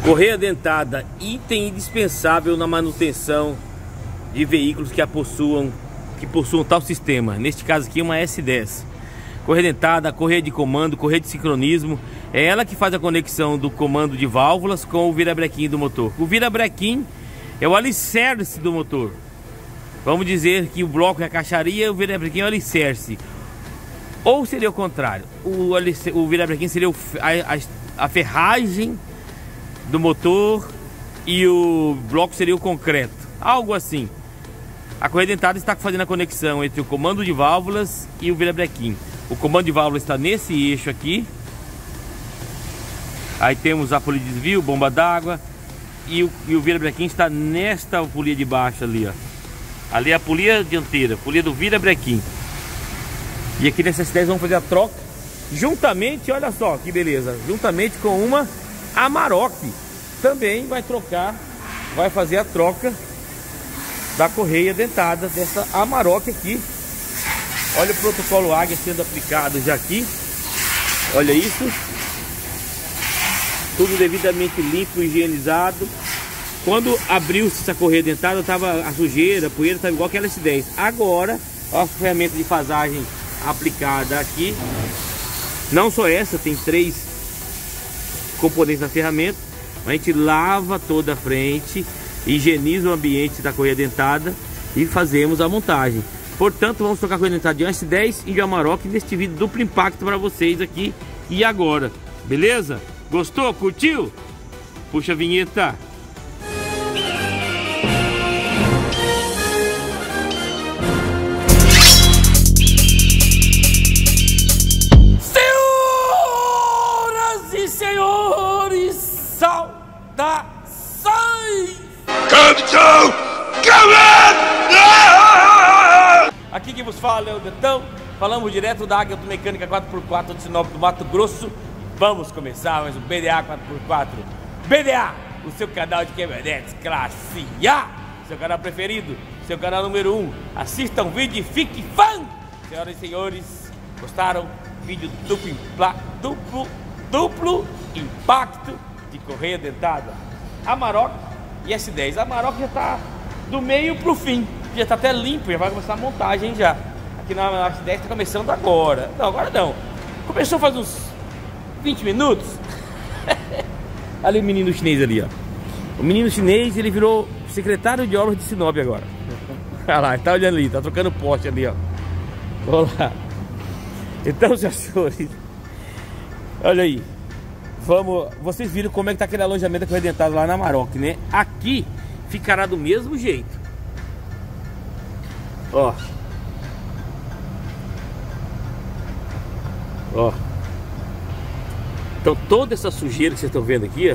Correia dentada, item indispensável na manutenção de veículos que possuam tal sistema. Neste caso aqui, uma S10. Correia dentada, correia de comando, correia de sincronismo. É ela que faz a conexão do comando de válvulas com o virabrequim do motor. O virabrequim é o alicerce do motor. Vamos dizer que o bloco é a caixaria e o virabrequim é o alicerce. Ou seria o contrário. O virabrequim seria a ferragem do motor e o bloco seria o concreto. Algo assim. A correia dentada está fazendo a conexão entre o comando de válvulas e o virabrequim. O comando de válvulas está nesse eixo aqui. Aí temos a polia de desvio, bomba d'água. E o virabrequim está nesta polia de baixo ali, ó. Ali é a polia dianteira, polia do virabrequim. E aqui nessa S10 vamos fazer a troca juntamente, olha só que beleza, juntamente com uma Amarok. Também vai trocar, vai fazer a troca da correia dentada dessa Amarok aqui. Olha o protocolo Águia sendo aplicado já aqui. Olha isso. Tudo devidamente limpo, higienizado. Quando abriu-se essa correia dentada, tava a sujeira, a poeira estava igual aquela S10. Agora, a ferramenta de fasagem aplicada aqui. Não só essa, tem 3 componentes da ferramenta. A gente lava toda a frente, higieniza o ambiente da correia dentada e fazemos a montagem. Portanto, vamos trocar a correia dentada de uma S10 e de Amarok neste vídeo duplo impacto para vocês aqui e agora. Beleza? Gostou? Curtiu? Puxa a vinheta. Senhoras e senhores, saudações! Aqui quem vos fala é o Betão. Falamos direto da Águia Automecânica 4x4 de Sinop do Mato Grosso. Vamos começar mais um BDA 4x4. BDA, o seu canal de caminhonetes classe A, seu canal preferido, seu canal número 1. Assista um vídeo e fique fã! Senhoras e senhores, gostaram? Vídeo duplo impacto de correia dentada Amarok e S10. A Amarok já está do meio pro fim, já está até limpo, já vai começar a montagem já. Aqui na S10 está começando agora. Não, agora não. Começou faz uns 20 minutos. Ali o menino chinês ali, ó. O menino chinês, ele virou secretário de obras de Sinop agora. Olha lá, ele tá olhando ali, tá trocando poste ali, ó. Olha lá. Então, senhores, olha aí. Vamos, vocês viram como é que tá aquele alojamento da correia dentada lá na Amarok, né? Aqui ficará do mesmo jeito. Ó. Ó. Então toda essa sujeira que vocês estão vendo aqui, ó,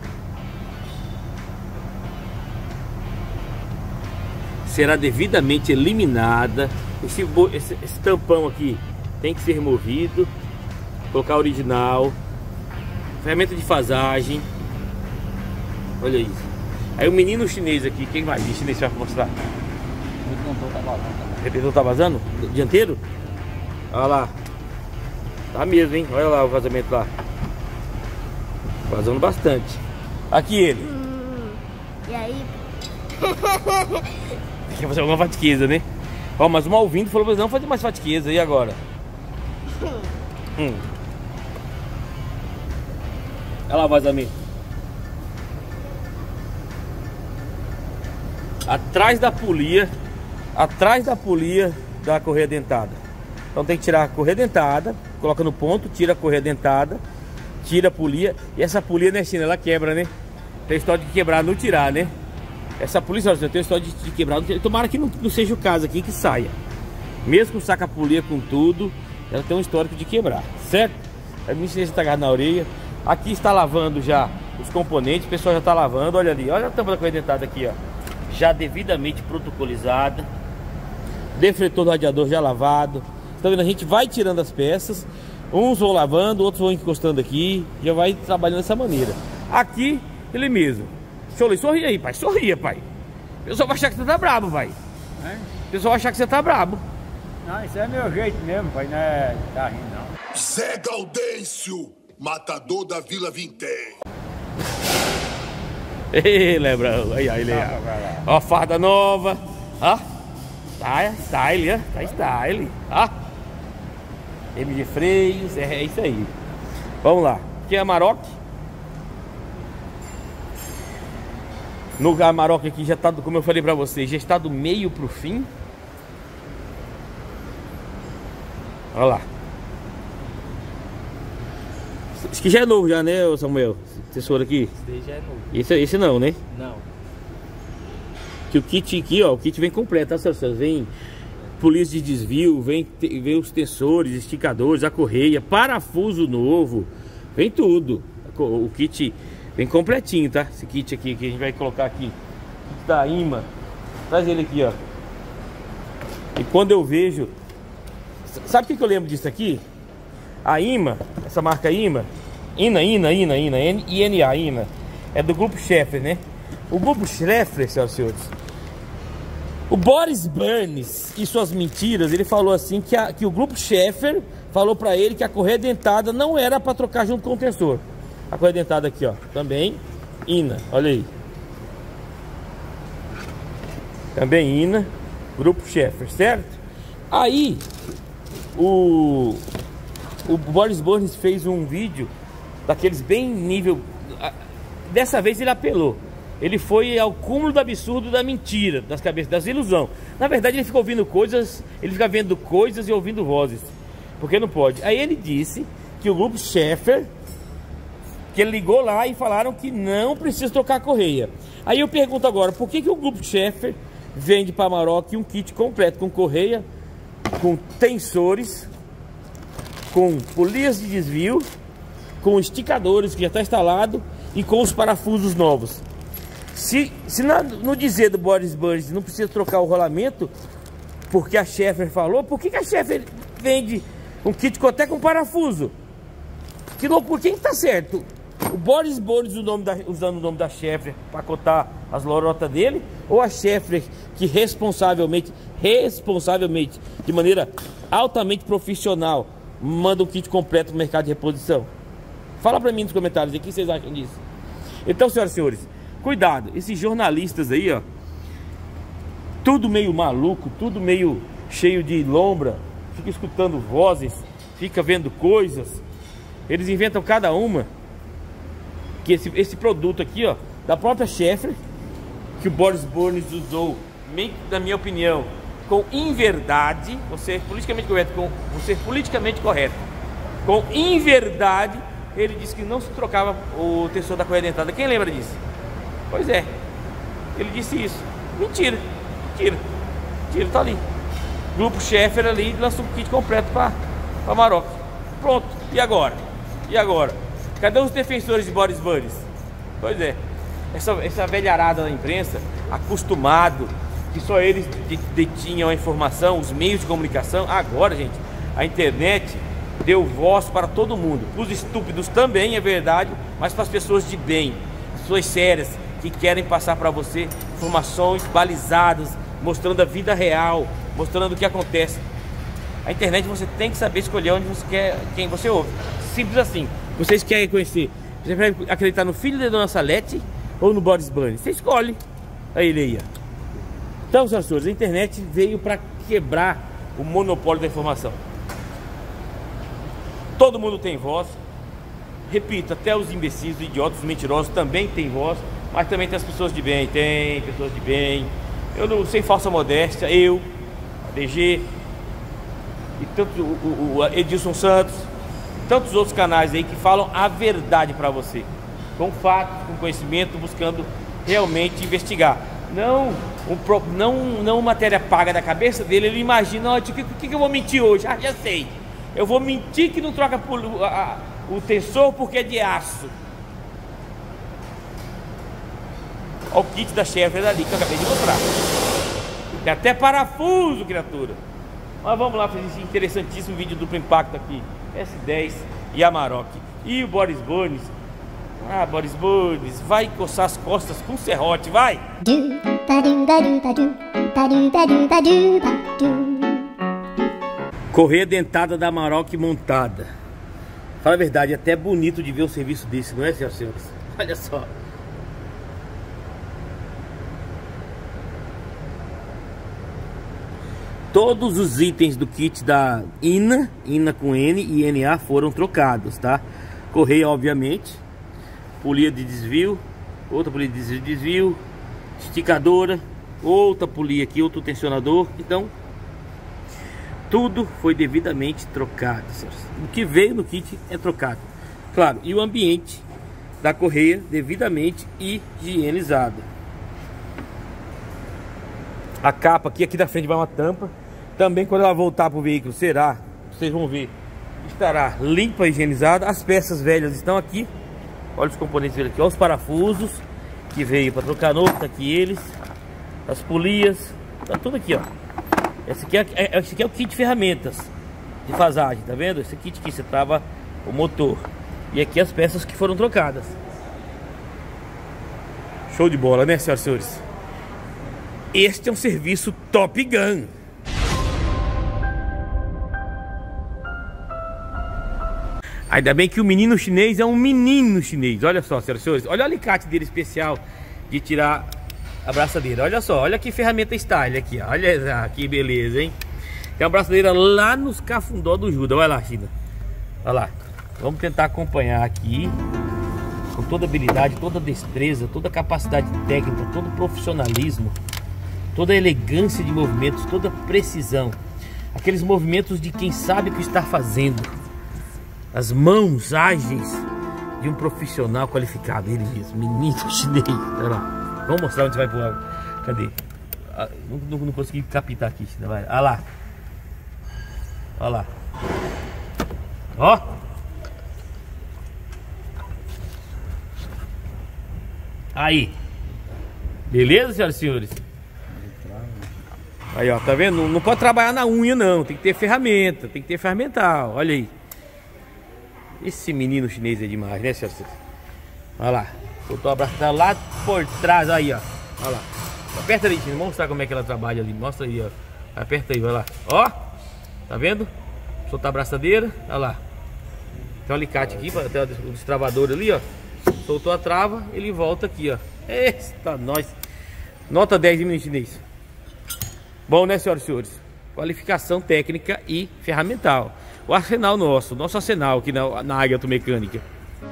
será devidamente eliminada. Esse tampão aqui tem que ser removido. Colocar original. Ferramenta de fasagem. Olha isso. Aí o menino chinês aqui, quem vai? O chinês vai mostrar. O retentor tá vazando. O retentor tá vazando? Dianteiro? Olha lá. Tá mesmo, hein? Olha lá o vazamento lá. Vazando bastante. Aqui ele. E aí? Quer fazer alguma fatiqueza, né? Ó, mas o Malvindo falou pra não fazer mais fatiqueza. E agora? Olha lá o vazamento. Atrás da polia da correia dentada. Então tem que tirar a correia dentada, coloca no ponto, tira a correia dentada, tira a polia. E essa polia, né, China, ela quebra, né? Tem história de quebrar, não tirar, né? Essa polia, olha, tem história de quebrar, não tirar. Tomara que não seja o caso aqui, que saia. Mesmo com saca-polia, com tudo, ela tem um histórico de quebrar, certo? A minha já está agarrada na orelha. Aqui está lavando já os componentes, o pessoal já está lavando, olha ali. Olha a tampa da correia dentada aqui, ó. Já devidamente protocolizada. Defletor do radiador já lavado. Tá vendo? A gente vai tirando as peças. Uns vão lavando, outros vão encostando aqui. Já vai trabalhando dessa maneira. Aqui, ele mesmo. Sorri aí, pai. Sorria, pai. O pessoal vai achar que você tá brabo, pai. O pessoal vai achar que você tá brabo. Não, isso é meu jeito mesmo, pai. Não é tá rindo, não. Zé Gaudêncio, matador da Vila Vintém. Ei, Lebrão. Aí, ele aí. Ó, a farda nova. Ó. Tá style, ó. Tá style. Ó. MG Freios. É isso aí. Vamos lá. Aqui é a Amarok. No Amarok aqui já tá, como eu falei pra vocês, já está do meio pro fim. Olha lá. Isso aqui já é novo já, né, Samuel? Esse tesouro aqui. Esse daí já é novo. Esse não, né? Não. Que o kit aqui, ó, o kit vem completo, tá, senhor? Vem polícia de desvio, vem os tensores, esticadores, a correia, parafuso novo, vem tudo. O kit vem completinho, tá? Esse kit aqui que a gente vai colocar aqui da IMA. Traz ele aqui, ó. E quando eu vejo... Sabe o que eu lembro disso aqui? A IMA, essa marca IMA, INA, INA, é do Grupo Schaeffler, né? O Grupo Schaeffler, senhoras e senhores, o Boris Burns e suas mentiras, ele falou assim que o Grupo Schaeffler falou pra ele que a correia dentada não era pra trocar junto com o tensor. A correia dentada aqui, ó, também INA, olha aí. Também INA, Grupo Schaeffler, certo? Aí, o Boris Burns fez um vídeo daqueles bem nível. Dessa vez ele apelou. Ele foi ao cúmulo do absurdo da mentira, das cabeças, das ilusões. Na verdade ele fica ouvindo coisas, ele fica vendo coisas e ouvindo vozes. Porque não pode. Aí ele disse que o Grupo Schaeffler, que ele ligou lá e falaram que não precisa trocar a correia. Aí eu pergunto agora, por que o Grupo Schaeffler vende para a Amarok um kit completo com correia, com tensores, com polias de desvio, com esticadores que já está instalado e com os parafusos novos? Se no dizer do Boris Burns não precisa trocar o rolamento, porque a Schaeffler falou, por que a Schaeffler vende um kit até com parafuso? Que loucura, quem está certo? O Boris Burns usando o nome da Schaeffler para cotar as lorotas dele, ou a Schaeffler que responsavelmente, de maneira altamente profissional, manda um kit completo no mercado de reposição? Fala para mim nos comentários aí, o que vocês acham disso? Então, senhoras e senhores, cuidado, esses jornalistas aí, ó, tudo meio maluco, tudo meio cheio de lombra, fica escutando vozes, fica vendo coisas, eles inventam cada uma. Que esse produto aqui, ó, da própria Schaeffler, que o Boris Burns usou, na minha opinião, com inverdade, vou ser politicamente correto, com inverdade, ele disse que não se trocava o tensor da correia dentada. Quem lembra disso? Pois é, ele disse isso. Mentira, tá ali. Grupo Schaeffler ali lançou um kit completo para Amarok. Pronto, e agora? Cadê os defensores de Boris Burns? Pois é, essa velharada da imprensa, acostumado que só eles detinham a informação, os meios de comunicação. Agora, gente, a internet deu voz para todo mundo. Os estúpidos também, é verdade, mas para as pessoas de bem, pessoas sérias, que querem passar para você informações balizadas, mostrando a vida real, mostrando o que acontece. A internet você tem que saber escolher onde você quer, quem você ouve. Simples assim. Vocês querem conhecer, você vai acreditar no filho da Dona Salete ou no Boris Burns? Você escolhe. Aí ele aí, ó. Então, senhores, a internet veio para quebrar o monopólio da informação. Todo mundo tem voz. Repito, até os imbecis, os idiotas, os mentirosos também têm voz. Mas também tem as pessoas de bem. Tem pessoas de bem. Eu não, sem falsa modéstia, a DG, e tanto o Edilson Santos, tantos outros canais aí que falam a verdade para você, com fatos, com conhecimento, buscando realmente investigar. Não matéria paga da cabeça dele. Ele imagina, o que eu vou mentir hoje? Ah, já sei. Eu vou mentir que não troca o tensor porque é de aço. Olha o kit da Schaeffler ali que eu acabei de mostrar. Tem até parafuso, criatura. Mas vamos lá fazer esse interessantíssimo vídeo duplo impacto aqui. S10 e Amarok. E o Boris Burns. Ah, Boris Burns, vai coçar as costas com serrote, vai! Correia dentada da Amarok montada. Fala a verdade, é até bonito de ver um serviço desse, não é, senhoras e senhores? Olha só. Todos os itens do kit da INA com N e NA foram trocados, tá? Correia, obviamente, polia de desvio, outra polia de desvio, esticadora, outra polia aqui, outro tensionador. Então, tudo foi devidamente trocado. O que veio no kit é trocado. Claro, e o ambiente da correia devidamente higienizado. A capa aqui da frente vai uma tampa. Também quando ela voltar para o veículo será, vocês vão ver, estará limpa e higienizada. As peças velhas estão aqui. Olha os componentes dele aqui, olha os parafusos que veio para trocar novo, tá aqui eles. As polias, tá tudo aqui, ó. Esse aqui é o kit de ferramentas de fasagem, tá vendo? Esse kit aqui você trava o motor. E aqui as peças que foram trocadas. Show de bola, né, senhoras e senhores? Este é um serviço Top Gun. Ainda bem que o menino chinês é um menino chinês. Olha só, senhoras e senhores. Olha o alicate dele especial de tirar a braçadeira. Olha só, olha que ferramenta style aqui, ó. Olha que beleza, hein? Tem uma braçadeira lá nos cafundó do Judas. Olha lá, China. Olha lá. Vamos tentar acompanhar aqui com toda habilidade, toda destreza, toda capacidade técnica, todo profissionalismo, toda elegância de movimentos, toda precisão. Aqueles movimentos de quem sabe o que está fazendo. As mãos ágeis de um profissional qualificado. Ele mesmo, menino chinês. Olha lá. Vamos mostrar onde você vai pular. Cadê? Não consegui captar aqui. Vai. Olha lá. Olha lá. Ó. Aí. Beleza, senhoras e senhores? Aí, ó. Tá vendo? Não pode trabalhar na unha, não. Tem que ter ferramenta. Tem que ter ferramental. Olha aí. Esse menino chinês é demais, né, senhoras e senhores? Olha lá. Soltou a braçada lá por trás, aí, ó. Olha lá. Aperta ali, China. Vamos mostrar como é que ela trabalha ali. Mostra aí, ó. Aperta aí, vai lá. Ó. Tá vendo? Soltar a braçadeira. Olha lá. Tem um alicate aqui, tem o destravador ali, ó. Soltou a trava, ele volta aqui, ó. Eita, nós. Nota 10 de menino chinês. Bom, né, senhoras e senhores? Qualificação técnica e ferramental. O arsenal nosso arsenal aqui na Águia Automecânica.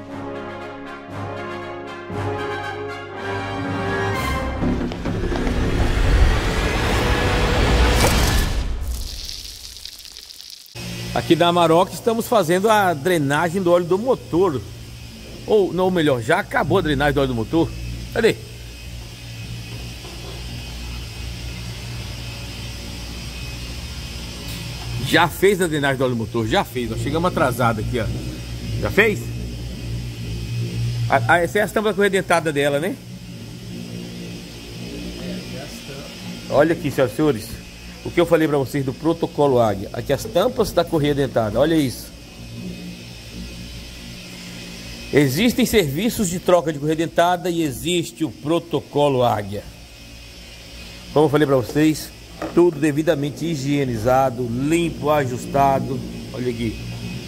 Aqui da Amarok estamos fazendo a drenagem do óleo do motor. Ou não, melhor, já acabou a drenagem do óleo do motor. Cadê? Já fez a drenagem do óleo do motor, já fez. Nós chegamos atrasado aqui, ó. Já fez? Essa é a tampa da correia dentada dela, né? Olha aqui, senhoras e senhores, o que eu falei para vocês do protocolo Águia. Aqui as tampas da correia dentada, olha isso. Existem serviços de troca de correia dentada e existe o protocolo Águia. Como eu falei para vocês, tudo devidamente higienizado, limpo, ajustado. Olha aqui.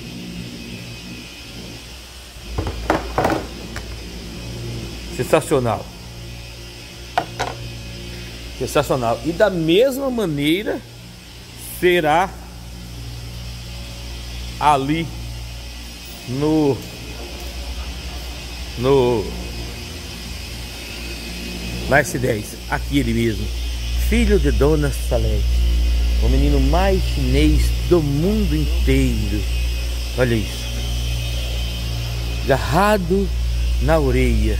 Sensacional. Sensacional. E da mesma maneira será ali na S10. Aqui ele mesmo. Filho de Dona Salete, o menino mais chinês do mundo inteiro. Olha isso. Agarrado na orelha.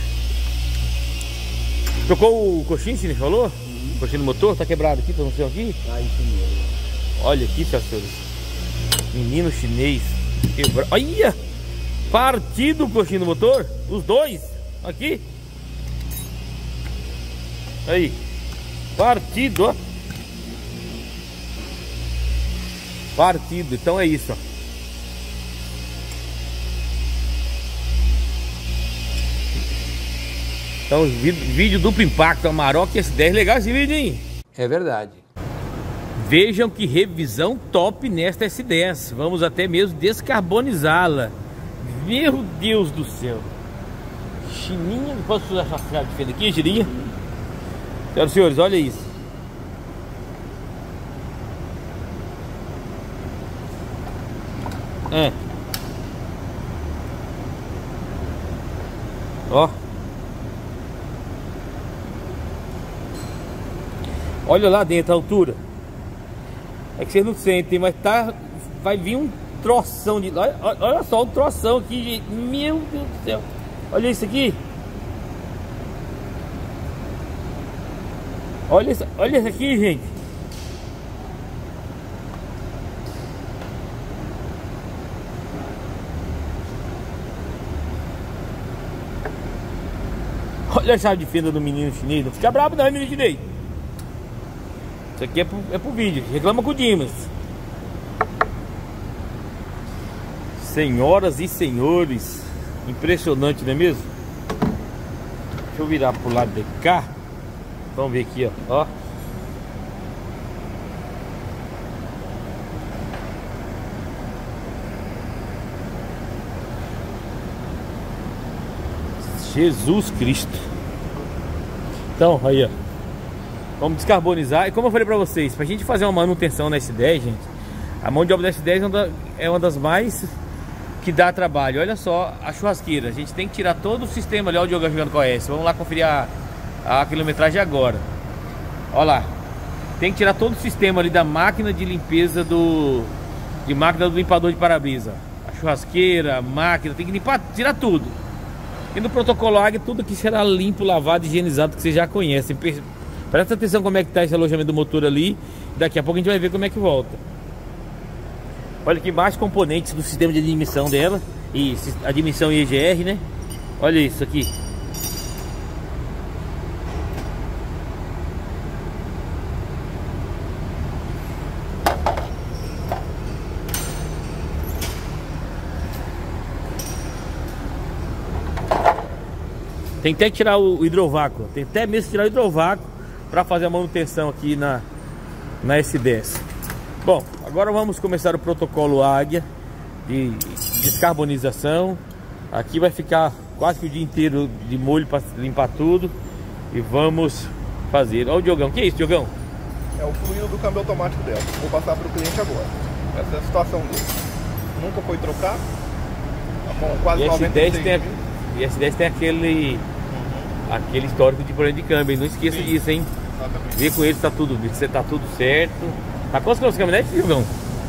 Trocou o coxinho, você falou? O coxinho do motor, tá quebrado aqui, tá no seu aqui? Olha aqui, senhores. Menino chinês quebrado. Olha! Partido o coxinho do motor. Os dois. Aqui. Aí. Partido, ó. Partido, então é isso, ó. Então, vídeo duplo impacto, Amarok S10. Legal esse vídeo, hein? É verdade. Vejam que revisão top nesta S10. Vamos até mesmo descarbonizá-la. Meu Deus do céu. Chininha, posso achar de fenda aqui, Chininha? Senhoras e senhores, olha isso. Ó. Olha lá dentro a altura. É que vocês não sentem, mas tá. Vai vir um troção de. Olha só o troção aqui, gente. Meu Deus do céu. Olha isso aqui. Olha isso aqui, gente. Olha a chave de fenda do menino chinês. Não fica bravo não, menino chinês. Isso aqui é pro vídeo. Reclama com o Dimas. Senhoras e senhores, impressionante, não é mesmo? Deixa eu virar pro lado de cá. Vamos ver aqui, ó. Jesus Cristo. Então, aí, ó. Vamos descarbonizar. E como eu falei pra vocês, pra gente fazer uma manutenção na S10, gente, a mão de obra da S10 é uma das mais que dá trabalho. Olha só a churrasqueira. A gente tem que tirar todo o sistema ali. Olha o Diogo jogando com a S. Vamos lá conferir a quilometragem agora. Olha lá. Tem que tirar todo o sistema ali da máquina de limpeza de máquina do limpador de para-brisa. A churrasqueira, a máquina, tem que limpar, tirar tudo. E no protocolo Águia, tudo aqui será limpo, lavado, higienizado, que vocês já conhecem. Presta atenção como é que tá esse alojamento do motor ali. Daqui a pouco a gente vai ver como é que volta. Olha aqui mais componentes do sistema de admissão dela. E admissão EGR, né? Olha isso aqui. Tem até que tirar o hidrovácuo. Tem até mesmo que tirar o hidrovácuo para fazer a manutenção aqui na S10. Bom, agora vamos começar o protocolo Águia de descarbonização. Aqui vai ficar quase que o dia inteiro de molho para limpar tudo. E vamos fazer. Olha o Diogão. O que é isso, Diogão? É o fluido do câmbio automático dela. Vou passar para o cliente agora. Essa é a situação dele. Nunca foi trocado. Tá com quase 96 mil. E S10 tem aquele histórico de problema de câmbio. Não esqueça disso, hein? Exatamente. Vê com ele se tá tudo certo. Tá quantos quilômetros de caminhonete, Diogão?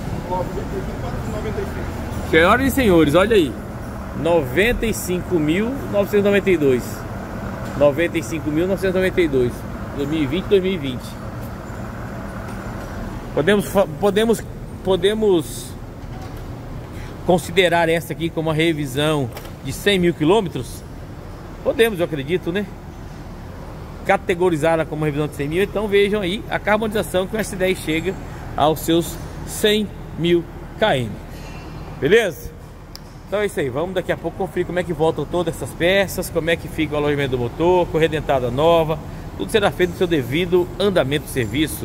496. Senhoras e senhores, olha aí. 95.992. 95.992. 2020. Podemos considerar essa aqui como uma revisão de 100 mil quilômetros? Podemos, eu acredito, né? Categorizada como revisão de 100 mil. Então vejam aí a carbonização que o S10 chega aos seus 100 mil km. Beleza? Então é isso aí. Vamos daqui a pouco conferir como é que voltam todas essas peças, como é que fica o alojamento do motor, correia dentada nova. Tudo será feito no seu devido andamento de serviço.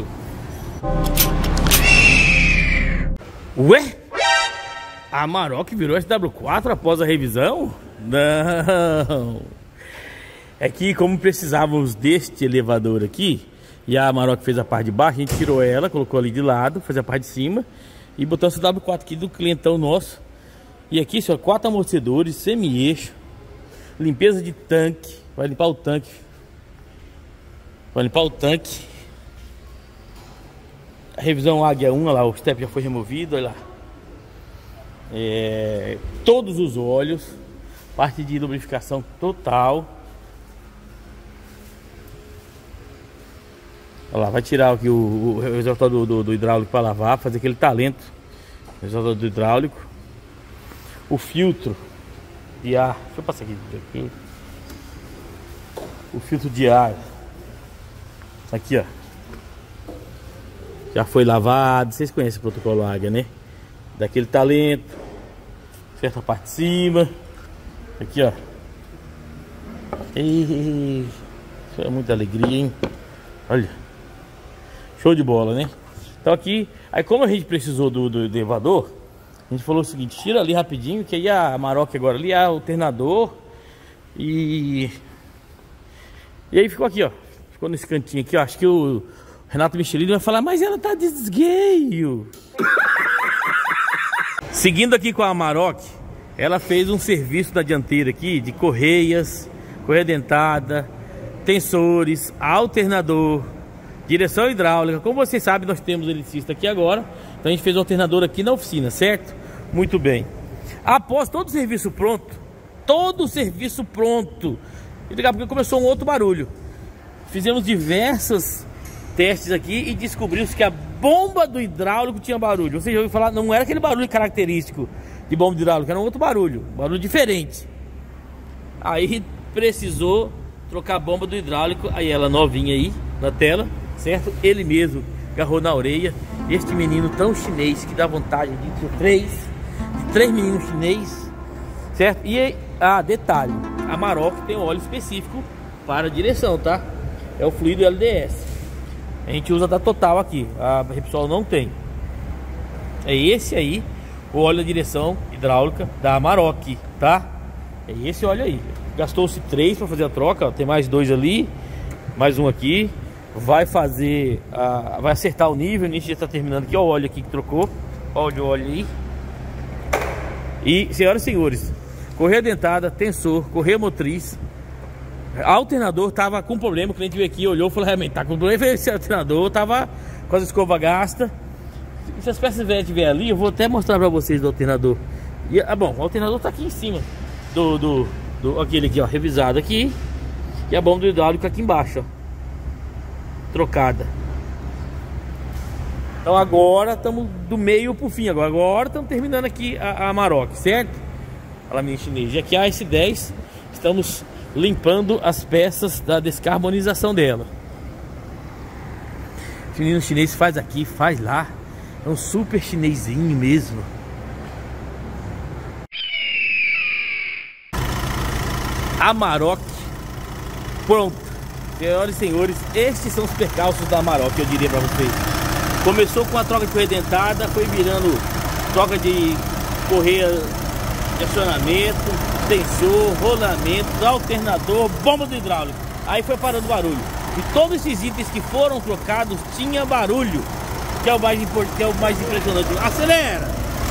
Ué? A Amarok virou SW4 após a revisão? Não. É que como precisávamos deste elevador aqui, e a Amarok fez a parte de baixo, a gente tirou ela, colocou ali de lado, fez a parte de cima e botou esse W4 aqui do clientão nosso. E aqui, só 4 amortecedores, semi-eixo, limpeza de tanque, vai limpar o tanque. A revisão Águia 1, olha lá, o step já foi removido, olha lá. Todos os óleos, parte de lubrificação total. Olha lá, vai tirar aqui o reservatório do hidráulico para lavar, fazer aquele talento. Reservatório do hidráulico. O filtro de ar. Deixa eu passar aqui. O filtro de ar. Aqui, ó. Já foi lavado. Vocês conhecem o protocolo Águia, né? Daquele talento. Certa parte de cima. Aqui, ó. Isso é muita alegria, hein? Olha. Show de bola, né? Então aqui, aí como a gente precisou do elevador, a gente falou o seguinte, tira ali rapidinho, que aí a Amarok agora ali, a alternador. E aí ficou aqui, ó. Ficou nesse cantinho aqui, ó. Acho que o Renato Michelini vai falar, mas ela tá desgueio. Seguindo aqui com a Amarok, ela fez um serviço na dianteira aqui de correias, correia dentada, tensores, alternador, direção hidráulica. Como vocês sabem, nós temos eletricista aqui agora, então a gente fez o alternador aqui na oficina, certo? Muito bem. Após todo o serviço pronto, e daqui a pouco começou um outro barulho. Fizemos diversos testes aqui e descobrimos que a bomba do hidráulico tinha barulho. Você já ouviu falar? Não era aquele barulho característico de bomba de hidráulico, era um outro barulho, barulho diferente. Aí precisou trocar a bomba do hidráulico, aí ela novinha aí na tela, certo? Ele mesmo agarrou na orelha. Este menino tão chinês que dá vontade de três meninos chinês, certo? E detalhe, a Amarok tem um óleo específico para direção, tá? É o fluido LDS. A gente usa da Total aqui, a Repsol não tem. É esse aí, o óleo da direção hidráulica da Amarok, tá? É esse óleo aí. Gastou-se 3 para fazer a troca, ó, tem mais 2 ali, mais um aqui. Vai fazer, vai acertar o nível, o início já está terminando aqui, ó, o óleo aqui que trocou. Olha o óleo aí. E, senhoras e senhores, correia dentada, tensor, correia motriz, alternador tava com problema. O cliente veio aqui, olhou e falou: realmente tá com problema. Esse alternador tava com as escovas gastas. Se as peças velhas estiver ali, eu vou até mostrar para vocês do alternador. E, bom, o alternador tá aqui em cima do aquele aqui, ó, revisado aqui. E a bomba do hidráulico aqui embaixo, ó, trocada. Então agora estamos do meio pro fim. Agora estamos terminando aqui a Amarok, certo? Olha a minha chinês. E aqui a S10, estamos limpando as peças da descarbonização dela. Esse menino chinês faz aqui, faz lá. É um super chinesinho mesmo. Amarok pronto. Senhoras e senhores, estes são os percalços da Amarok, eu diria para vocês. Começou com a troca de correia dentada, foi virando troca de correia de acionamento, tensor, rolamento, alternador, bomba do hidráulico. Aí foi parando o barulho. E todos esses itens que foram trocados tinha barulho, que é o mais importante, que é o mais impressionante. Acelera!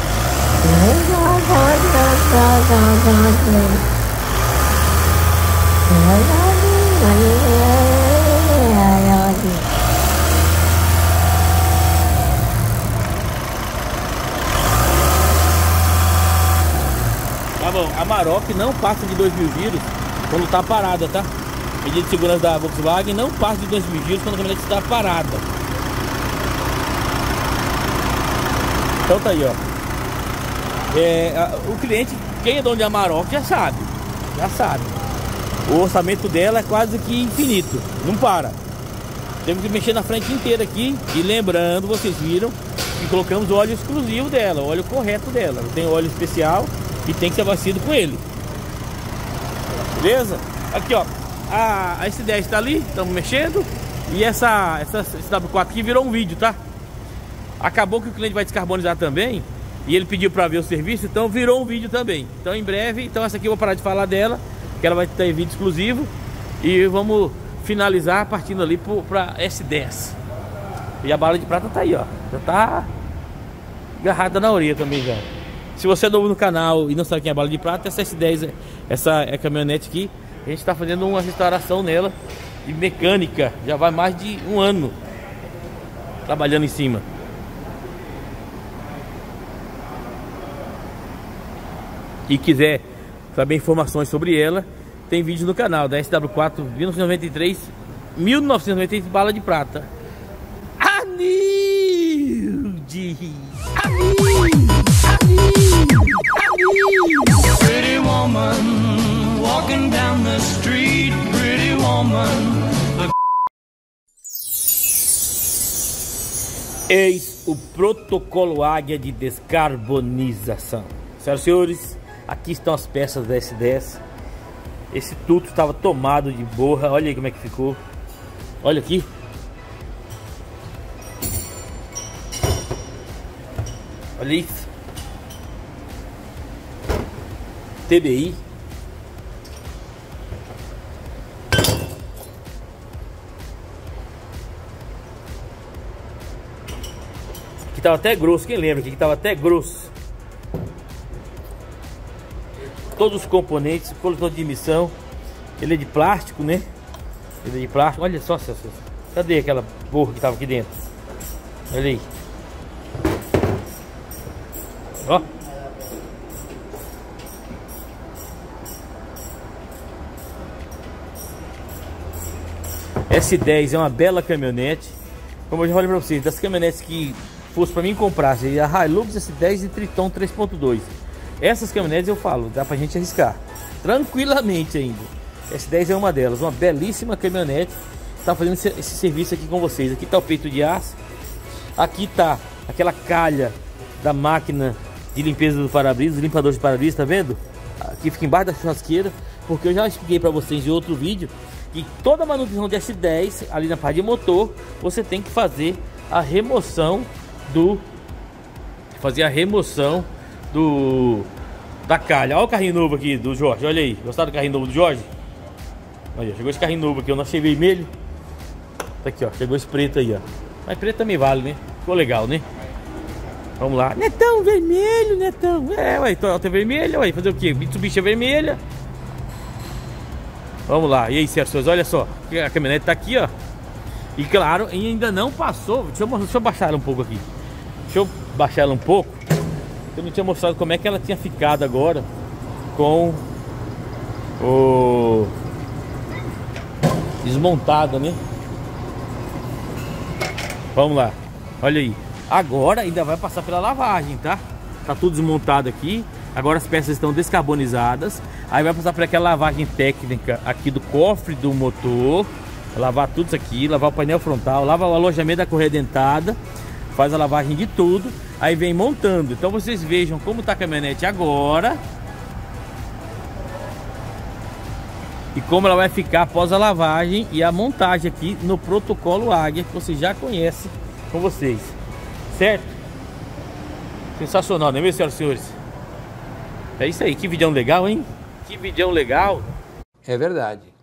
Tá bom, a Amarok não passa de 2.000 giros quando tá parada, tá? Medida de segurança da Volkswagen não passa de 2.000 giros quando a caminhonete está parada. Então tá aí, ó. O cliente, quem é dono de Amarok já sabe. O orçamento dela é quase que infinito, não para. Temos que mexer na frente inteira aqui. E lembrando, vocês viram que colocamos o óleo exclusivo dela, o óleo correto dela. Não tem óleo especial e tem que ser abastecido com ele. Beleza? Aqui, ó, a S10 está ali, estamos mexendo. E esse W4 aqui virou um vídeo, tá? Acabou que o cliente vai descarbonizar também, e ele pediu para ver o serviço, então virou um vídeo também. Então em breve, então essa aqui eu vou parar de falar dela, que ela vai ter vídeo exclusivo. E vamos finalizar partindo ali para S10. E a bala de prata tá aí, ó. Já tá agarrada na orelha também já. Se você é novo no canal e não sabe quem é a bala de prata, essa S10, essa é a caminhonete aqui. A gente está fazendo uma restauração nela de mecânica. Já vai mais de um ano trabalhando em cima. E quiser saber informações sobre ela, tem vídeo no canal da SW4 1993 bala de prata. Pretty woman walking down the street, pretty woman. Eis o protocolo Águia de descarbonização. Senhoras e senhores, aqui estão as peças da S10. Esse tudo estava tomado de borra. Olha aí como é que ficou. Olha aqui. Olha isso. TBI. Aqui estava até grosso. Quem lembra que estava até grosso? todos os componentes, o coletor de emissão. Ele é de plástico, né? Ele é de plástico. Olha só, cadê aquela porra que tava aqui dentro? Olha aí. Ó. S10 é uma bela caminhonete. Como eu já falei pra vocês, das caminhonetes que fosse pra mim comprar, seria a Hilux S10 e Triton 3.2. Essas caminhonetes eu falo, dá pra gente arriscar tranquilamente ainda. S10 é uma delas, uma belíssima caminhonete. Tá fazendo esse serviço aqui com vocês. Aqui tá o peito de aço. Aqui tá aquela calha da máquina de limpeza do para-brisa, limpador de para-brisa, tá vendo? Aqui fica embaixo da churrasqueira, porque eu já expliquei pra vocês em outro vídeo que toda manutenção de S10, ali na parte de motor, você tem que fazer a remoção da calha. Olha o carrinho novo aqui do Jorge, olha aí. Gostaram do carrinho novo do Jorge? Olha, chegou esse carrinho novo aqui, eu não achei vermelho. Tá aqui, ó, chegou esse preto aí, ó. Mas preto também vale, né? Ficou legal, né? Vamos lá. Netão, vermelho, Netão. É, ué, Toyota é vermelha, ué, fazer o quê? Mitsubishi é vermelha. Vamos lá, e aí, senhores, olha só. A caminhonete tá aqui, ó. E claro, ainda não passou. Deixa eu baixar ela um pouco aqui. Deixa eu baixar ela um pouco. Eu não tinha mostrado como é que ela tinha ficado agora com o desmontada, né? Vamos lá. Olha aí. Agora ainda vai passar pela lavagem, tá? Tá tudo desmontado aqui. Agora as peças estão descarbonizadas. Aí vai passar por aquela lavagem técnica aqui do cofre do motor. Lavar tudo isso aqui, lavar o painel frontal, lava o alojamento da correia dentada, faz a lavagem de tudo, aí vem montando. Então vocês vejam como tá a caminhonete agora e como ela vai ficar após a lavagem e a montagem aqui no protocolo Águia, que você já conhece com vocês, certo? Sensacional, não é mesmo, senhoras e senhores? É isso aí, que vídeo legal, hein? Que vídeo legal. É verdade.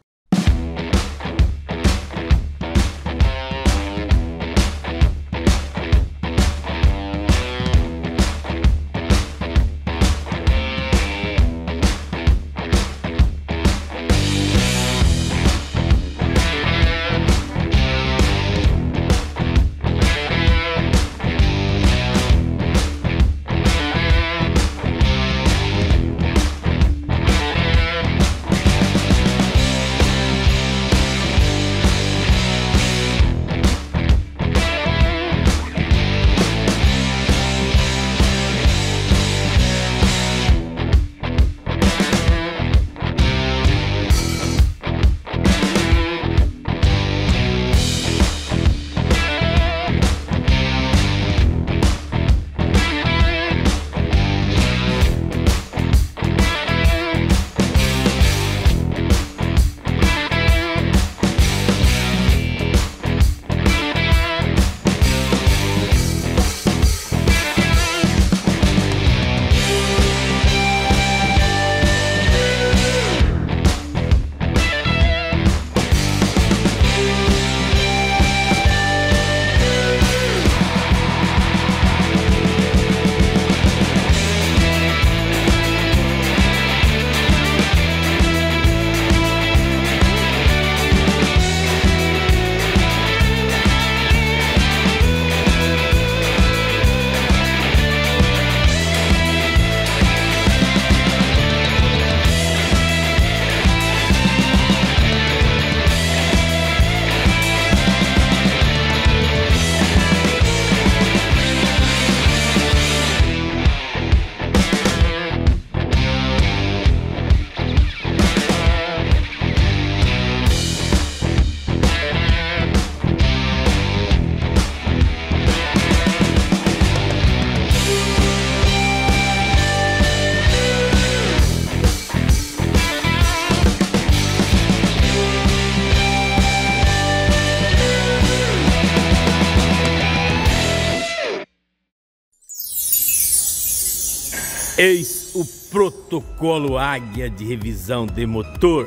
Eis o protocolo Águia de revisão de motor.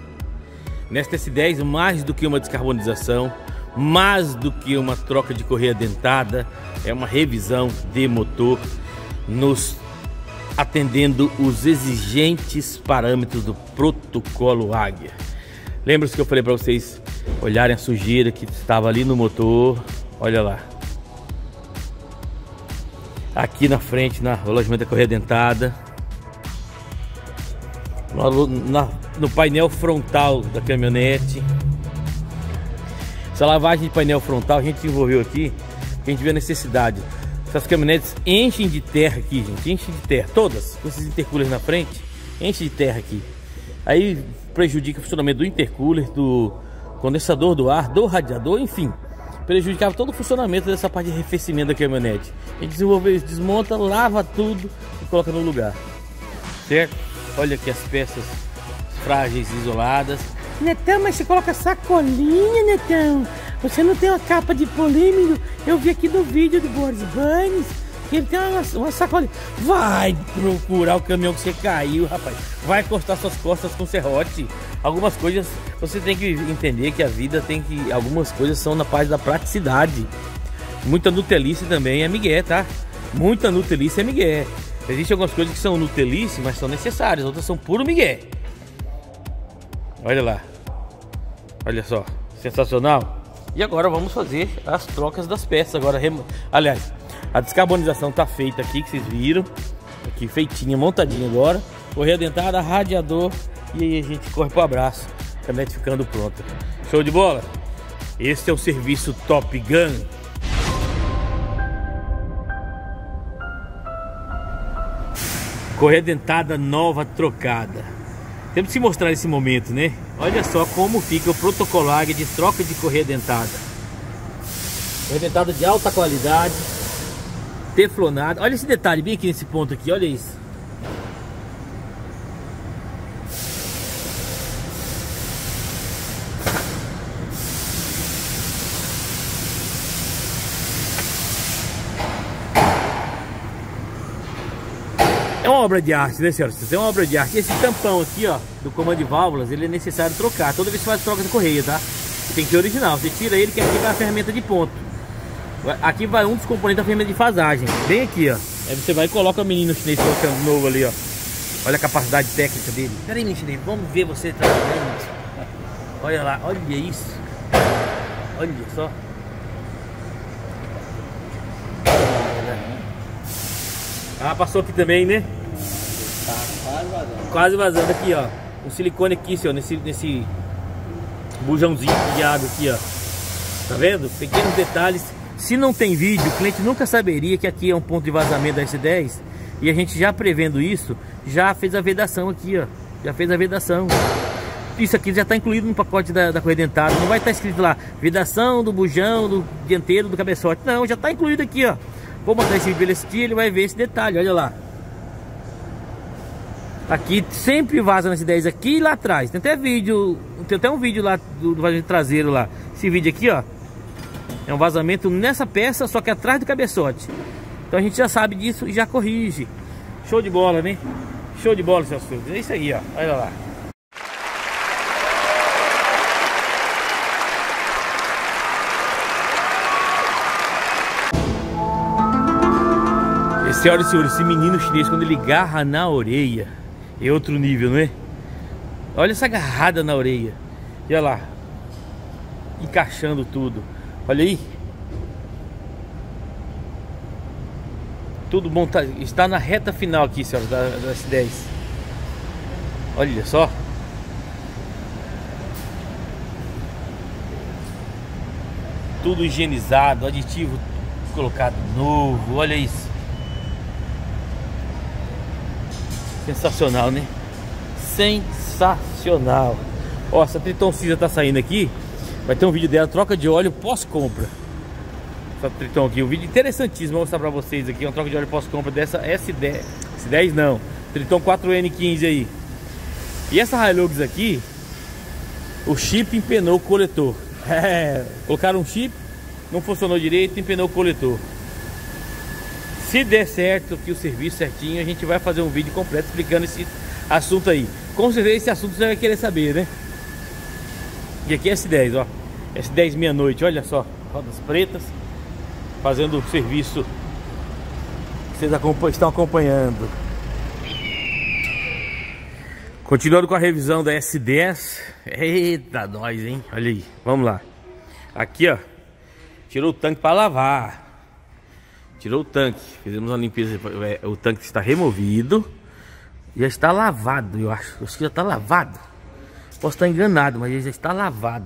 Nesta S10, mais do que uma descarbonização, mais do que uma troca de correia dentada, é uma revisão de motor nos atendendo os exigentes parâmetros do protocolo Águia. Lembra-se que eu falei para vocês olharem a sujeira que estava ali no motor? Olha lá. Aqui na frente, na alojamento da correia dentada. No painel frontal da caminhonete. Essa lavagem de painel frontal a gente desenvolveu aqui, porque a gente vê a necessidade. Essas caminhonetes enchem de terra aqui, gente, enchem de terra, todas, com esses intercoolers na frente, enchem de terra aqui. Aí prejudica o funcionamento do intercooler, do condensador do ar, do radiador, enfim. Prejudicava todo o funcionamento dessa parte de arrefecimento da caminhonete. A gente desenvolveu isso, desmonta, lava tudo e coloca no lugar. Certo? Olha aqui as peças frágeis, isoladas. Netão, mas você coloca sacolinha, Netão? Você não tem uma capa de polímero? Eu vi aqui no vídeo do Boris Bunny que ele tem uma sacolinha. Vai procurar o caminhão que você caiu, rapaz. Vai encostar suas costas com serrote. Algumas coisas você tem que entender que a vida tem que... Algumas coisas são na parte da praticidade. Muita nutelice também é migué, tá? Muita nutelice é migué. Existem algumas coisas que são nutelice, mas são necessárias. Outras são puro migué. Olha lá. Olha só. Sensacional. E agora vamos fazer as trocas das peças. Agora, aliás, a descarbonização tá feita aqui, que vocês viram. Aqui feitinha, montadinha agora. Correia dentada, radiador. E aí a gente corre pro abraço. A caminhonete ficando pronta. Show de bola? Esse é o serviço Top Gun. Correia dentada nova trocada. Temos que mostrar esse momento, né? Olha só como fica o protocolo Águia de troca de correia dentada. Correia dentada de alta qualidade, teflonada. Olha esse detalhe bem aqui nesse ponto aqui, olha isso. É uma obra de arte, né, senhoras? É uma obra de arte. Esse tampão aqui, ó, do comando de válvulas, ele é necessário trocar. Toda vez que faz troca de correia, tá? Tem que ser original. Você tira ele, que aqui vai a ferramenta de ponto. Aqui vai um dos componentes da ferramenta de fasagem. Bem aqui, ó. Aí você vai e coloca o menino chinês colocando novo ali, ó. Olha a capacidade técnica dele. Pera aí, menino chinês, vamos ver você trabalhando. Olha lá, olha isso. Olha só. Ah, passou aqui também, né? Tá quase vazando. Quase vazando aqui, ó. Um silicone aqui, senhor, nesse bujãozinho de água aqui, ó. Tá vendo? Pequenos detalhes. Se não tem vídeo, o cliente nunca saberia que aqui é um ponto de vazamento da S10. E a gente já prevendo isso, já fez a vedação aqui, ó. Já fez a vedação. Isso aqui já está incluído no pacote da correia dentada. Não vai estar escrito lá, vedação do bujão, do dianteiro, do cabeçote. Não, já está incluído aqui, ó. Vou mandar esse vídeo assistir, ele vai ver esse detalhe, olha lá. Aqui sempre vaza na S10 aqui e lá atrás. Tem até vídeo, tem até um vídeo lá do vazamento traseiro lá. Esse vídeo aqui, ó, é um vazamento nessa peça, só que atrás do cabeçote. Então a gente já sabe disso e já corrige. Show de bola, né? Show de bola, seus filhos. É isso aí, ó, olha lá. Senhoras e senhores, esse menino chinês, quando ele agarra na orelha, é outro nível, não é? Olha essa agarrada na orelha. E olha lá, encaixando tudo. Olha aí. Tudo bom, está na reta final aqui, senhoras, da S10. Olha só. Tudo higienizado, aditivo colocado novo, olha isso. Sensacional, né? Sensacional. Ó, essa Triton cinza tá saindo aqui. Vai ter um vídeo dela, troca de óleo pós-compra. Essa Triton aqui, um vídeo interessantíssimo. Vou mostrar pra vocês aqui, uma troca de óleo pós-compra dessa S10. S10 não, Triton 4N15 aí. E essa Hilux aqui, o chip empenou o coletor. Colocaram um chip, não funcionou direito, empenou o coletor. Se der certo aqui o serviço certinho, a gente vai fazer um vídeo completo explicando esse assunto aí. Com certeza esse assunto você vai querer saber, né? E aqui é S10, ó. S10 meia-noite, olha só. Rodas pretas. Fazendo o serviço que vocês estão acompanhando. Continuando com a revisão da S10. Eita, nós, hein? Olha aí, vamos lá. Aqui, ó, tirou o tanque para lavar. Tirou o tanque, fizemos uma limpeza. O tanque está removido. Já está lavado, eu acho que já está lavado. Posso estar enganado, mas ele já está lavado.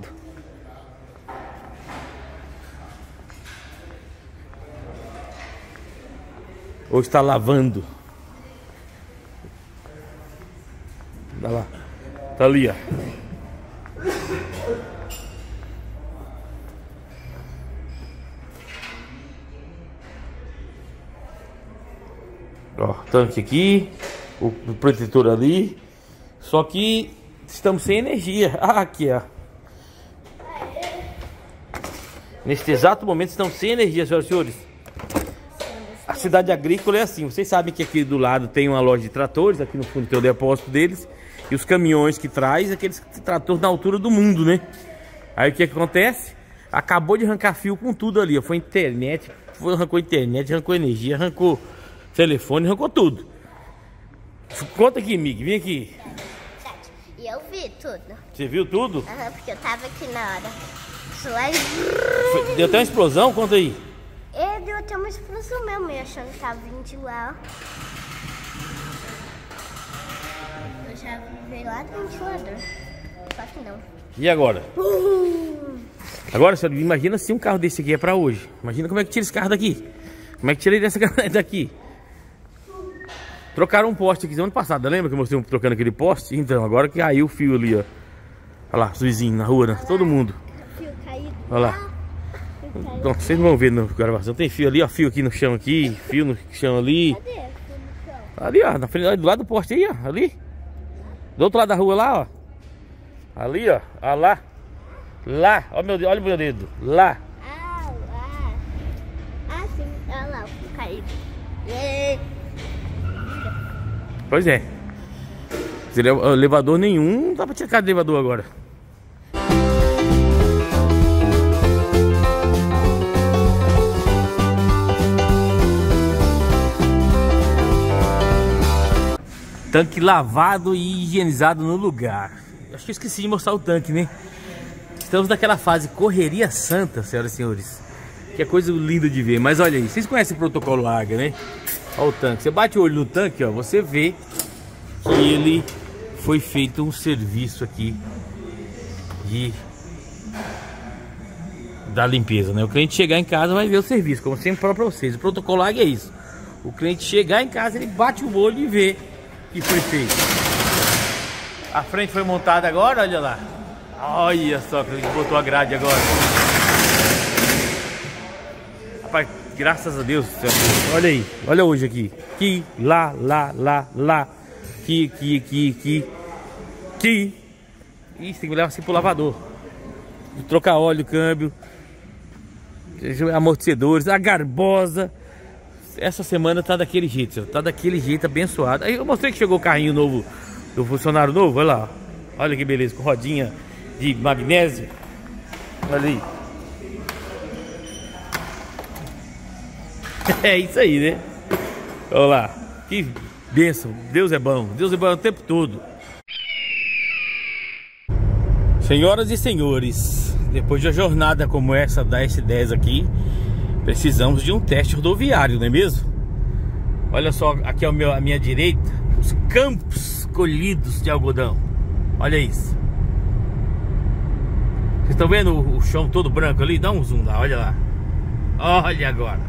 Ou está lavando. Olha lá. Tá ali, ó. Ó, tanque aqui. O protetor ali. Só que estamos sem energia. Ah, aqui, ó. Neste exato momento estamos sem energia, senhoras e senhores. A cidade agrícola é assim. Vocês sabem que aqui do lado tem uma loja de tratores. Aqui no fundo tem o depósito deles. E os caminhões que traz, aqueles tratores na altura do mundo, né? Aí o que acontece? Acabou de arrancar fio com tudo ali, ó. Foi internet, arrancou internet, arrancou energia, arrancou telefone, arrancou tudo. Conta aqui, Mig, vem aqui. E eu vi tudo. Você viu tudo? Aham, porque eu tava aqui na hora. Deu até uma explosão? Conta aí. Deu até uma explosão mesmo, eu achando que tava vindo lá. Eu já veio lá do ventilador. Só que não. E agora? Agora, senhor, imagina se um carro desse aqui é pra hoje. Imagina como é que tira esse carro daqui. Como é que tira ele dessa daqui? Trocaram um poste aqui semana passada, lembra que eu mostrei trocando aquele poste? Então, agora que caiu o fio ali, ó. Olha lá, os vizinhos na rua, né? Todo mundo. Fio caído. Olha lá. Então, vocês vão ver na gravação. Tem fio ali, ó. Fio aqui no chão aqui. Fio no chão ali. Cadê? Fio no chão. Ali, ó. Na frente, do lado do poste aí, ó. Ali. Do outro lado da rua lá, ó. Ali, ó. Olha lá. Lá. Olha o meu dedo. Lá. Ah, lá. Ah, sim. Olha lá, o fio caído. Pois é. Elevador nenhum. Não dá pra tirar de elevador agora. Tanque lavado e higienizado no lugar. Acho que eu esqueci de mostrar o tanque, né? Estamos naquela fase correria santa, senhoras e senhores. Que é coisa linda de ver. Mas olha aí, vocês conhecem o protocolo Águia, né? Olha o tanque. Você bate o olho no tanque, ó. Você vê que ele foi feito um serviço aqui da limpeza, né? O cliente chegar em casa vai ver o serviço. Como sempre falo pra vocês, o protocolo Águia é isso. O cliente chegar em casa, ele bate o olho e vê que foi feito. A frente foi montada agora, olha lá. Olha só que a gente botou a grade agora. Rapaz, graças a Deus. Olha aí, olha hoje aqui. Aqui, lá. Aqui. Isso, tem que levar assim pro lavador. Trocar óleo, câmbio, amortecedores, a garbosa. Essa semana tá daquele jeito, senhor. Tá daquele jeito abençoado. Aí eu mostrei que chegou o carrinho novo do funcionário novo, olha lá. Olha que beleza, com rodinha de magnésio. Olha aí. É isso aí, né? Olha lá. Que bênção. Deus é bom. Deus é bom o tempo todo. Senhoras e senhores, depois de uma jornada como essa da S10 aqui, precisamos de um teste rodoviário, não é mesmo? Olha só, aqui à minha direita, os campos colhidos de algodão. Olha isso. Vocês estão vendo o chão todo branco ali? Dá um zoom lá, olha lá. Olha agora.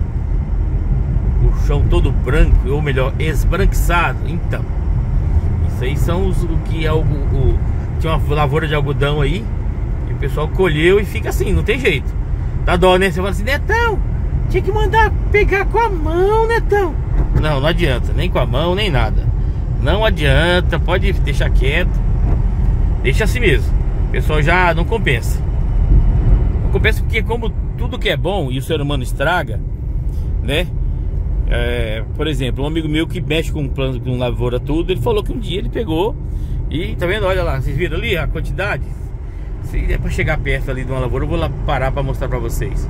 O chão todo branco, ou melhor, esbranquiçado. Então, isso aí são o que é tinha uma lavoura de algodão aí, que o pessoal colheu e fica assim, não tem jeito. Dá dó, né? Você fala assim, Netão, tinha que mandar pegar com a mão, Netão. Não adianta, nem com a mão, nem nada. Não adianta, pode deixar quieto. Deixa assim mesmo. O pessoal já não compensa. Não compensa porque como tudo que é bom e o ser humano estraga, né? Por exemplo, um amigo meu que mexe com plano, com lavoura tudo, ele falou que um dia ele pegou e, tá vendo? Olha lá, vocês viram ali a quantidade? Se é pra chegar perto ali de uma lavoura, eu vou lá parar pra mostrar pra vocês.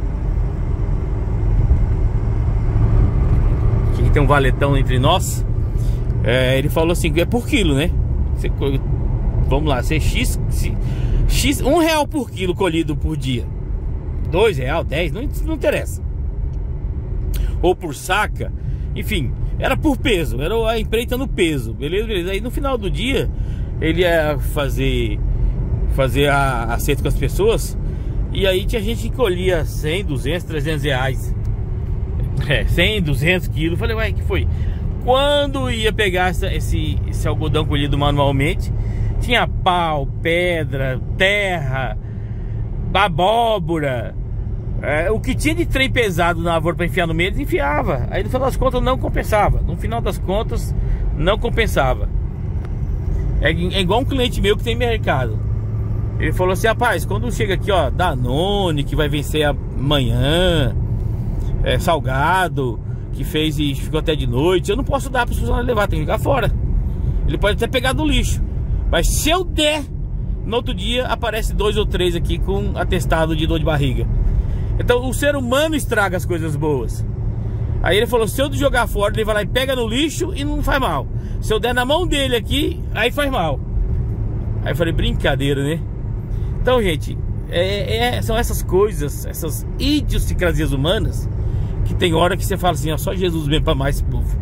Aqui tem um valetão entre nós. Ele falou assim, é por quilo, né? Vamos lá, você X R$1 por quilo colhido por dia, R$2, 10, não interessa. Ou por saca, enfim, era por peso, era a empreita no peso, beleza? Aí no final do dia ele ia fazer acerto com as pessoas. E aí tinha gente que colhia 100, 200, 300 reais. 100, 200 quilos. Falei, ué, que foi? Quando ia pegar esse algodão colhido manualmente, tinha pau, pedra, terra, abóbora, o que tinha de trem pesado na lavoura para enfiar no meio, eles enfiava. Aí no final das contas não compensava. No final das contas não compensava. É igual um cliente meu que tem mercado. Ele falou assim, rapaz, quando chega aqui, ó, Danone, que vai vencer amanhã, Salgado, que fez e ficou até de noite, eu não posso dar para os funcionários levar, tem que jogar fora. Ele pode até pegar do lixo, mas se eu der, no outro dia aparece 2 ou 3 aqui com atestado de dor de barriga. Então o ser humano estraga as coisas boas. Aí ele falou, se eu jogar fora, ele vai lá e pega no lixo e não faz mal. Se eu der na mão dele aqui, aí faz mal. Aí eu falei, brincadeira, né? Então, gente, são essas coisas, essas idiosincrasias humanas, que tem hora que você fala assim, ó, só Jesus mesmo pra mais povo.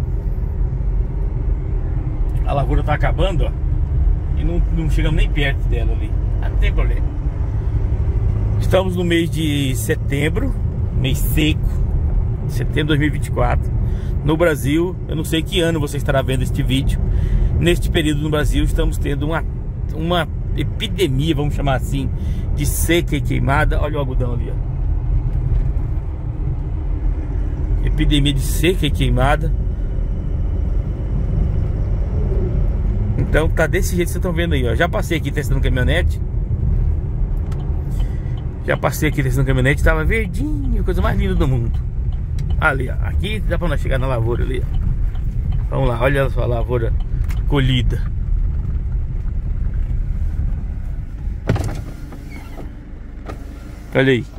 A lavoura tá acabando, ó, e não chegamos nem perto dela ali. Não tem problema. Estamos no mês de setembro, mês seco, setembro de 2024. No Brasil, eu não sei que ano você estará vendo este vídeo. Neste período no Brasil estamos tendo uma epidemia, vamos chamar assim, de seca e queimada. Olha o algodão ali, ó. Epidemia de seca e queimada. Então tá desse jeito que vocês estão vendo aí, ó. Já passei aqui testando caminhonete. Tava verdinho, coisa mais linda do mundo. Ali, ó. Aqui dá pra nós chegar na lavoura ali, ó. Vamos lá, olha só a lavoura colhida. Olha aí.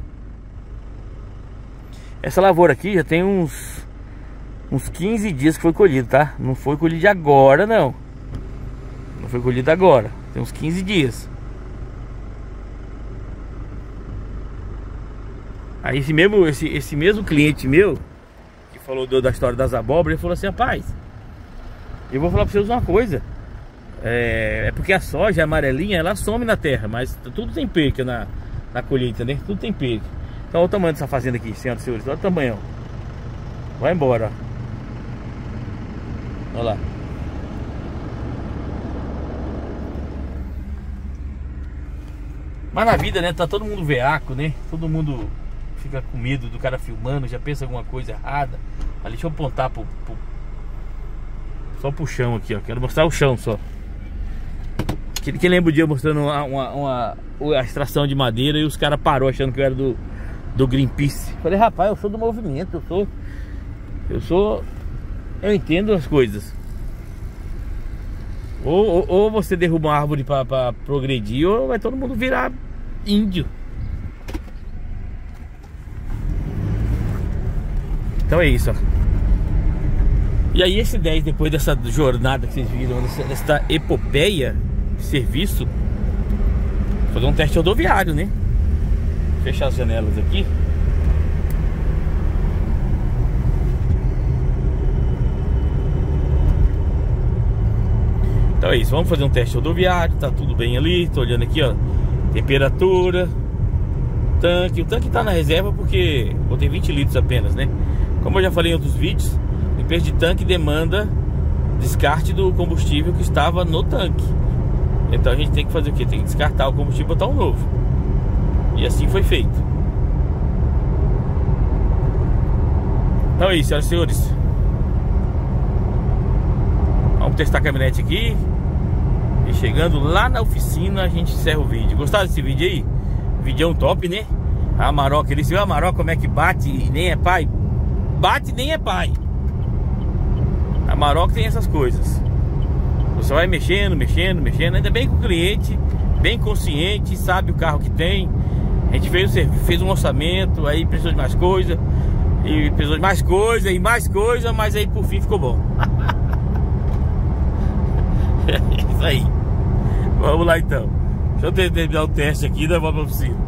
Essa lavoura aqui já tem uns 15 dias que foi colhido, tá? Não foi colhido agora, não. Não foi colhido agora. Tem uns 15 dias. Aí esse mesmo cliente meu, que falou da história das abóboras, ele falou assim, rapaz, eu vou falar pra vocês uma coisa. É porque a soja amarelinha, ela some na terra, mas tudo tem perca na colheita, né? Tudo tem perca. Então olha o tamanho dessa fazenda aqui, senhoras e senhores. Olha o tamanho, ó. Vai embora, ó. Olha lá. Mas na vida, né, tá todo mundo veaco, né? Todo mundo fica com medo do cara filmando, já pensa alguma coisa errada. Ali, deixa eu apontar só pro chão aqui, ó. Quero mostrar o chão só. Quem lembra o dia mostrando a extração de madeira e os caras parou achando que eu era do Greenpeace. Falei, rapaz, eu sou do movimento, eu entendo as coisas. Ou você derruba uma árvore pra progredir, ou vai todo mundo virar índio. Então é isso, ó. E aí esse 10, depois dessa jornada que vocês viram, dessa epopeia de serviço, vou fazer um teste rodoviário, né? Fechar as janelas aqui. Então é isso, vamos fazer um teste rodoviário. Tá tudo bem ali, tô olhando aqui, ó. Temperatura, tanque. O tanque tá na reserva porque botei 20 litros apenas, né? Como eu já falei em outros vídeos, limpeza de tanque demanda descarte do combustível que estava no tanque. Então a gente tem que fazer o quê? Tem que descartar o combustível e botar um novo. E assim foi feito. Então é isso, senhoras e senhores. Vamos testar a caminhonete aqui. E chegando lá na oficina a gente encerra o vídeo. Gostaram desse vídeo aí? Vídeo top, né? A Amarok, ele viu a Amarok como é que bate e nem é pai. Bate nem é pai. A Amarok tem essas coisas. Você vai mexendo. Ainda bem que o cliente, bem consciente, sabe o carro que tem. A gente fez um orçamento, aí precisou de mais coisa. E precisou de mais coisa e mais coisa, mas aí por fim ficou bom. isso aí. Vamos lá então. Deixa eu terminar o teste aqui e dar volta pra oficina.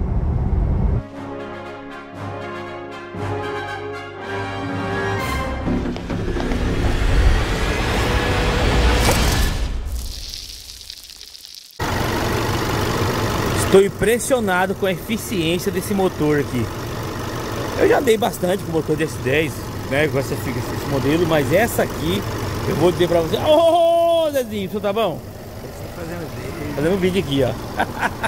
Estou impressionado com a eficiência desse motor aqui. Eu já andei bastante com o motor de S10, né, com esse modelo, mas essa aqui, eu vou dizer pra você. Ô, Zezinho, você tá bom? Fazendo um vídeo aqui, ó.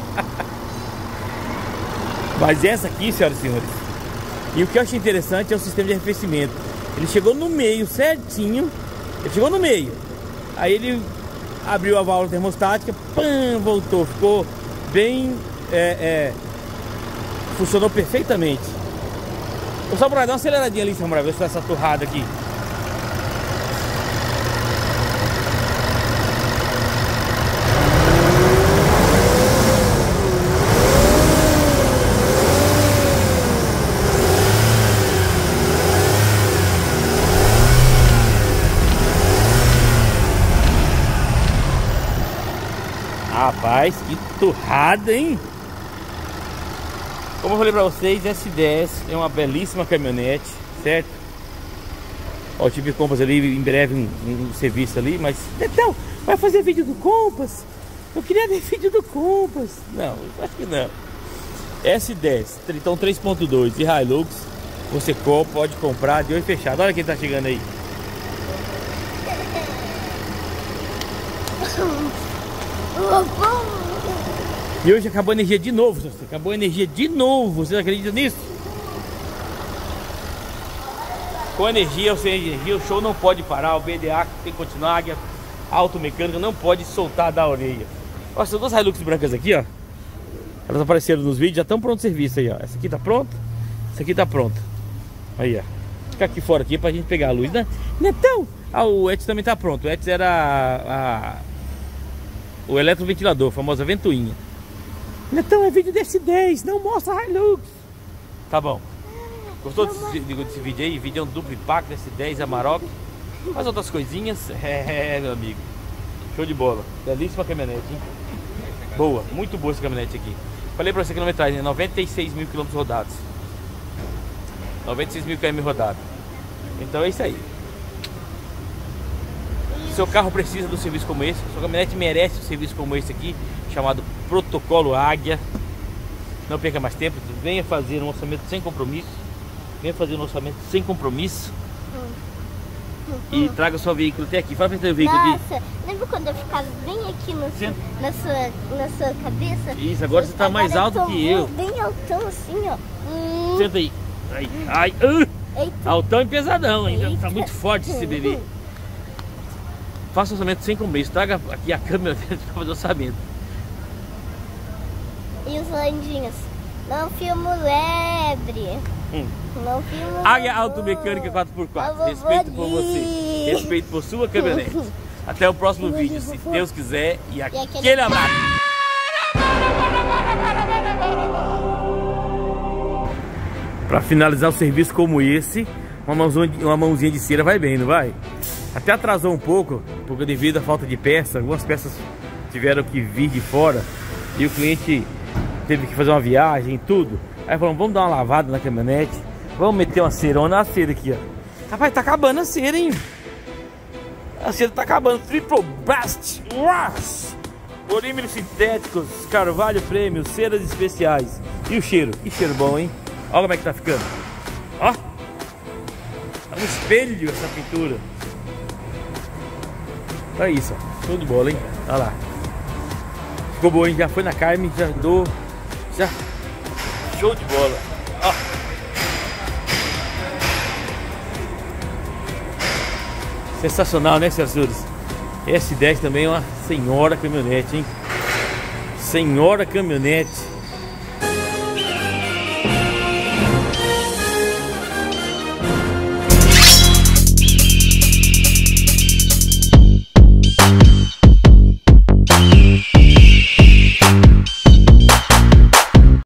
Mas essa aqui, senhoras e senhores, e o que eu acho interessante é o sistema de arrefecimento. Ele chegou no meio certinho. Ele chegou no meio. Aí ele abriu a válvula termostática, pam, voltou, ficou bem, funcionou perfeitamente. Ô Samurai, dá uma aceleradinha ali, Samurai, ver se tá essa torrada aqui. Rapaz, que torrada, hein? Como eu falei pra vocês, S10 é uma belíssima caminhonete, certo? Ó, eu tive Compass ali, em breve um serviço ali, mas... Então, vai fazer vídeo do Compass? Eu queria ver vídeo do Compass. Não, acho que não. S10, Triton 3.2 e Hilux, você pode comprar de olho fechado. Olha quem tá chegando aí. E hoje acabou a energia de novo, acabou a energia de novo, você acredita nisso? Com energia ou sem energia, o show não pode parar, o BDA tem que continuar, a águia automecânica não pode soltar da orelha. Olha, são duas Hilux brancas aqui, ó. Elas apareceram nos vídeos, já estão pronto o serviço aí, ó. Essa aqui tá pronta, essa aqui tá pronta. Aí, ó. Fica aqui fora aqui pra gente pegar a luz, né? Netão! Ah, o Etios também tá pronto, o Etios era o eletroventilador, a famosa ventoinha. Netão, é vídeo desse 10, não mostra a Hilux. Tá bom. Gostou desse vídeo aí? Vídeo é um duplo impacto desse 10 Amarok. Mais outras coisinhas. Meu amigo. Show de bola. Belíssima caminhonete, hein? Boa, muito boa essa caminhonete aqui. Falei pra você a quilometragem, 96 mil quilômetros rodados. 96 mil km rodados. Então é isso aí. Seu carro precisa de um serviço como esse, sua caminhonete merece um serviço como esse aqui, chamado Protocolo Águia. Não perca mais tempo, venha fazer um orçamento sem compromisso. Venha fazer um orçamento sem compromisso. E traga o seu veículo até aqui. Fala pra gente o veículo aqui. Nossa, lembra quando eu ficava bem aqui na sua cabeça? Isso, agora você tá mais alto que eu. Bem altão assim, ó. Senta aí. Ai, altão e pesadão ainda. Tá muito forte esse bebê. Faça orçamento sem compromisso. Traga aqui a câmera para fazer o orçamento. E os landinhos? Não filmo lebre. Não filmo. Águia Automecânica 4x4. Respeito por você. Respeito por sua caminhonete. Até o próximo vídeo, se Deus quiser. E aquele abraço. Para finalizar um serviço como esse, uma mãozinha de cera vai bem, não vai? Até atrasou um pouco, porque devido à falta de peça, algumas peças tiveram que vir de fora e o cliente teve que fazer uma viagem e tudo. Aí falamos, vamos dar uma lavada na caminhonete, vamos meter uma cerona na cera aqui, ó. Rapaz, tá acabando a cera, hein? A cera tá acabando. Triple Blast, polímeros sintéticos, carvalho prêmio, ceras especiais. E o cheiro? Que cheiro bom, hein? Olha como é que tá ficando. Ó, é um espelho essa pintura. Olha isso, ó. Show de bola, hein? Olha lá. Ficou bom, hein? Já foi na Carme, já andou. Já. Show de bola. Ó. Sensacional, né, senhoras e senhores? S10 também é uma senhora caminhonete, hein? Senhora caminhonete.